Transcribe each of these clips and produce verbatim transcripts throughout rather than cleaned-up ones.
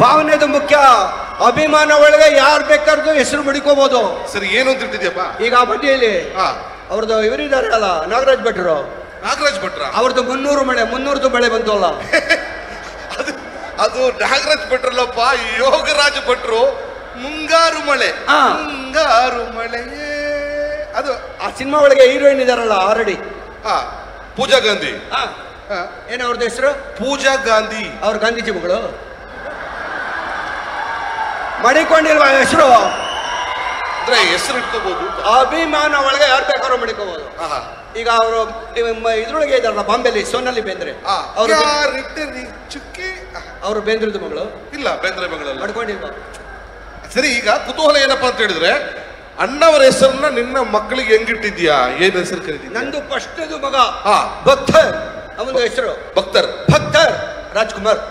ಭಾವನೆದು ಮುಖ್ಯ. ಅಭಿಮಾನ ಒಳಗೆ ಯಾರು ಬೇಕಾದ್ರೂ ಹೆಸರು ಮಡಿಕೋಬಹುದು. ಸರಿ, ಏನು ಅಂತ ಇಟ್ಟಿದ್ಯಪ್ಪ? ಈಗ ಬಡ್ಡಿಯಲ್ಲಿ ಅವ್ರದ್ದು ಇವರಿದ್ದಾರೆ ಅಲ್ಲ, ನಾಗರಾಜ್ ಭಟ್ರು. ನಾಗರಾಜ್ ಭಟ್ರ ಅವ್ರದ್ದು ಮುನ್ನೂರು ಮಳೆ ಮುನ್ನೂರದು ಮಳೆ ಬಂತು ಅಲ್ಲ, ಅದು ಅದು ನಾಗರಾಜ್ ಭಟ್ರಲ್ಲಪ್ಪ. ಯೋಗರಾಜ್ ಭಟ್ರು ಮುಂಗಾರು ಮಳೆ. ಮುಂಗಾರು ಮಳೆ ಅದು ಆ ಸಿನಿಮಾ ಒಳಗೆ ಹೀರೋಯಿನ್ ಇದಾರಲ್ಲ ಆಲ್ರೆಡಿ. ಹಾ, ಪೂಜಾ ಗಾಂಧಿ. ಏನು ಅವ್ರದ್ದು ಹೆಸರು? ಪೂಜಾ ಗಾಂಧಿ. ಅವ್ರ ಗಾಂಧೀಜಿ ಮಗಳು. ಮಡಿಕೊಂಡಿಲ್ವಾ ಹೆಸರು? ಅಂದ್ರೆ ಹೆಸರು ಇಟ್ಕೋಬಹುದು. ಅಭಿಮಾನ ಒಳಗೆ ಯಾರು ಬೇಕಾದ್ರೂ ಮಡಿಕೋಬಹುದು. ಈಗ ಅವರು ಇದ್ರೊಳಗೆ ಇದಾರಲ್ಲ ಬಾಂಬೆಲಿ, ಸೋನಾಲಿ ಬೇಂದ್ರೆ. ಅವರು ಚುಕ್ಕಿ ಅವರು ಬೇಂದ್ರದ್ದು ಮಗಳು. ಇಲ್ಲ, ಬೇಂದ್ರೆ ಮಗಳಲ್ಲ. ಮಡ್ಕೊಂಡಿಲ್ವಾ? ಸರಿ, ಈಗ ಕುತೂಹಲ ಏನಪ್ಪಾ ಅಂತ ಹೇಳಿದ್ರೆ, ಅಣ್ಣವರ ಹೆಸರನ್ನ ನಿನ್ನ ಮಕ್ಕಳಿಗೆ ಹೆಂಗಿಟ್ಟಿದ್ಯಾ? ಏನ್ ಹೆಸರು ಕರೀತಿದ್ಯಾ? ನಂದು ಫಸ್ಟದು ಮಗ ಭಕ್ತರ್, ಅವನ ಹೆಸರು ಭಕ್ತರ್. ಭಕ್ತರ್ ರಾಜ್ಕುಮಾರ್.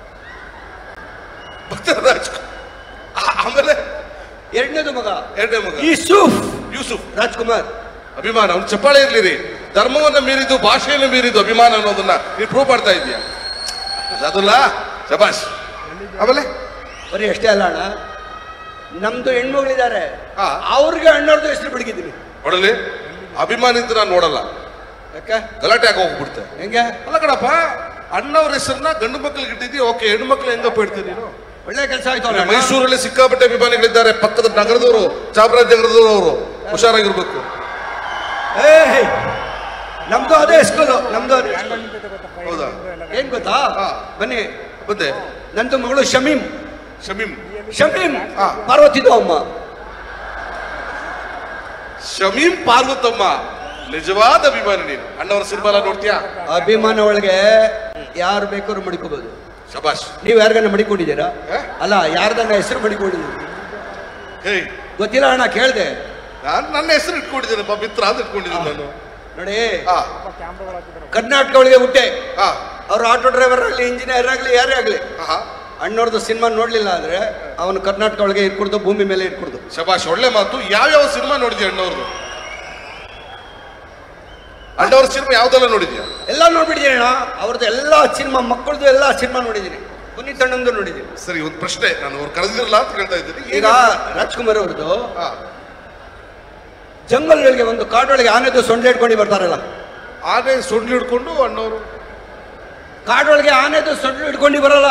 ಭಕ್ತರ್ ರಾಜ್ಕುಮಾರ್. ಆಮೇಲೆ ಎರಡನೇದು ಮಗ ಎರಡನೇ ಮಗ ಯೂಸುಫ್. ಯೂಸುಫ್ ರಾಜ್ಕುಮಾರ್. ಅಭಿಮಾನ, ಅವ್ನು ಚಪ್ಪಾಳೆ ಇರ್ಲಿರಿ. ಧರ್ಮವನ್ನ ಮೀರಿದ್ದು, ಭಾಷೆಯನ್ನು ಮೀರಿದ್ದು ಅಭಿಮಾನ ಅನ್ನೋದನ್ನ ನೀನು ಪ್ರೂವ್ ಮಾಡ್ತಾ ಇದೀಯ. ಅದಲ್ಲ, ಶಬಾಷ್. ಆಮೇಲೆ ಬರೀ ಅಷ್ಟೇ ಅಲ್ಲ ಅಣ್ಣ, ನಮ್ದು ಹೆಣ್ಮಗಳಿದ್ದಾರೆ, ಅವ್ರಿಗೆ ಅಣ್ಣವ್ರದ್ದು ಹೆಸರು ಬಿಡಿಗಿದ್ದೀನಿ. ನೋಡಲಿ, ಅಭಿಮಾನಿ ಅಂತ ನಾನು ನೋಡಲ್ಲ. ಯಾಕೆ ಗಲಾಟೆ ಆಗಿ ಹೋಗ್ಬಿಡ್ತೆ. ಹೆಂಗೆ? ಅಲ್ಲ ಕಣಪ್ಪ, ಅಣ್ಣವ್ರ ಹೆಸರನ್ನ ಗಂಡು ಮಕ್ಳಿಗೆ ಇಟ್ಟಿದ್ದಿ, ಓಕೆ. ಹೆಣ್ಣು ಮಕ್ಳು ಹೆಂಗಪ್ಪ ಇಡ್ತೀನಿ ನೀನು? ಒಳ್ಳೆ ಕೆಲಸ ಆಯ್ತು. ಮೈಸೂರಲ್ಲಿ ಸಿಕ್ಕಾಪಟ್ಟೆ ಅಭಿಮಾನಿಗಳಿದ್ದಾರೆ, ಪಕ್ಕದ ನಗರದವರು, ಚಾಮರಾಜನಗರದವರು. ಅವರು ಹುಷಾರಾಗಿರ್ಬೇಕು. ಏ ನಮ್ದು ಅದೇ ಸ್ಕೂಲು, ನಮ್ದು ಅದೇ. ಹೌದಾ? ಏನ್ ಗೊತ್ತಾ? ಬನ್ನಿ ಬಂದೆ. ನಂದು ಮಗಳು ಶಮೀಮ್. ಶಮೀಮ್. ಶಮೀಮ್ ಪಾರ್ವತಿದು ಅಮ್ಮ. ಶಮೀಮ್ ಪಾರ್ವತಮ್ಮ ನಿಜವಾದ ಅಭಿಮಾನಿ ನೀನು. ಅಣ್ಣವರ ಸಿನಿಮಾ ನೋಡ್ತೀಯಾ? ಅಭಿಮಾನ ಒಳಗೆ ಯಾರು ಬೇಕಾದ್ರೂ ಮಡಿಕೋಬಹುದು. ಶಬಾಷ್. ನೀವು ಯಾರಿಗನ್ನ ಮಡಿಕೊಂಡಿದ್ದೀರಾ? ಅಲ್ಲ, ಯಾರ್ದನ್ನ ಹೆಸರು ಮಡಿಕೊಂಡಿದ್ದೀರಿ? ಹೇಯ್, ಗೊತ್ತಿಲ್ಲ ಅಣ್ಣ, ಕೇಳ್ದೆ. ನಾನು ನನ್ನ ಹೆಸರು ಇಟ್ಕೊಂಡಿದ್ದೇನೆ, ಮಿತ್ರ ಅಂತ ಇಟ್ಕೊಂಡಿದ್ದೀನಿ ನಾನು. ನೋಡಿ, ಕರ್ನಾಟಕ ಒಳಗೆ ಹುಟ್ಟೆ. ಅವ್ರು ಆಟೋ ಡ್ರೈವರ್ ಆಗಲಿ, ಇಂಜಿನಿಯರ್ ಆಗಲಿ, ಯಾರೇ ಆಗಲಿ, ಅಣ್ಣವ್ರದ್ದು ಸಿನಿಮಾ ನೋಡ್ಲಿಲ್ಲ ಅಂದ್ರೆ ಅವನು ಕರ್ನಾಟಕ ಒಳಗೆ ಇಟ್ಕೊಡ್ದು, ಭೂಮಿ ಮೇಲೆ ಇಟ್ಕೊಡ್ದು. ಶಬಾಷ್, ಒಳ್ಳೆ ಮಾತು. ಯಾವ್ಯಾವ ಸಿನಿಮಾ ನೋಡಿದ್ಯಾ ಅಣ್ಣವ್ರದ್ದು? ಅಣ್ಣವ್ರ ಸಿನಿಮಾ ಯಾವ್ದೆಲ್ಲ ನೋಡಿದ್ಯಾ? ಎಲ್ಲ ನೋಡ್ಬಿಟ್ಟಿದ್ದೀನಿ ಅಣ್ಣ. ಅವ್ರದ್ದು ಎಲ್ಲಾ ಸಿನಿಮಾ, ಮಕ್ಕಳದು ಎಲ್ಲಾ ಸಿನಿಮಾ ನೋಡಿದ್ದೀನಿ. ಪುನೀತ್ ಅಣ್ಣಂದು ನೋಡಿದ್ದೀನಿ. ಸರಿ, ಒಂದು ಪ್ರಶ್ನೆ, ನಾನು ಅವ್ರು ಕರೆದಿರಲ್ಲ ಅಂತ ಕೇಳ್ತಾ ಇದ್ದೀನಿ. ಈಗ ರಾಜ್ಕುಮಾರ್ ಅವ್ರದ್ದು ಜಂಗಲ್ಗಳಿಗೆ ಒಂದು ಕಾಡೊಳಗೆ ಆನೆದು ಸೊಂಡ್ಲೆ ಇಟ್ಕೊಂಡು ಬರ್ತಾರಲ್ಲ. ಆನೆ ಸೊಂಡ್ಲು ಹಿಡ್ಕೊಂಡು ಅಣ್ಣವರು ಕಾಡೊಳಗೆ ಆನೆದು ಸೊಂಡ್ಲು ಇಟ್ಕೊಂಡು ಬರಲ್ಲ.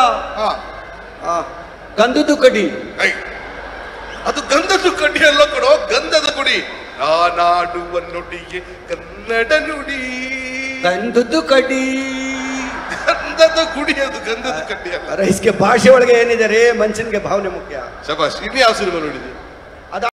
ಗಂಧದ್ದು ಕಡ್ಡಿ. ಅದು ಗಂಧದ ಕಡ್ಡಿ ಅಲ್ಲ ಕಣೋ, ಗಂಧದ ಗುಡಿ. ನಾನಾಡುವ ನುಡಿಗೆ ಕನ್ನಡ ನುಡಿ. ಗಂಧದ್ದು ಕಡ್ಡಿ, ಗಂಧದ ಗುಡಿ. ಅದು ಗಂಧದ ಕಡ್ಡಿ ಅಲ್ಲ. ರೈಸ್ಗೆ ಭಾಷೆ ಒಳಗೆ ಏನಿದೆ ರೀ, ಮನುಷ್ಯನಿಗೆ ಭಾವನೆ ಮುಖ್ಯ. ಶಬಾಷ್. ಇನ್ನು ಯಾವ ಸಿನಿಮಾ ನೋಡಿದ್ವಿ?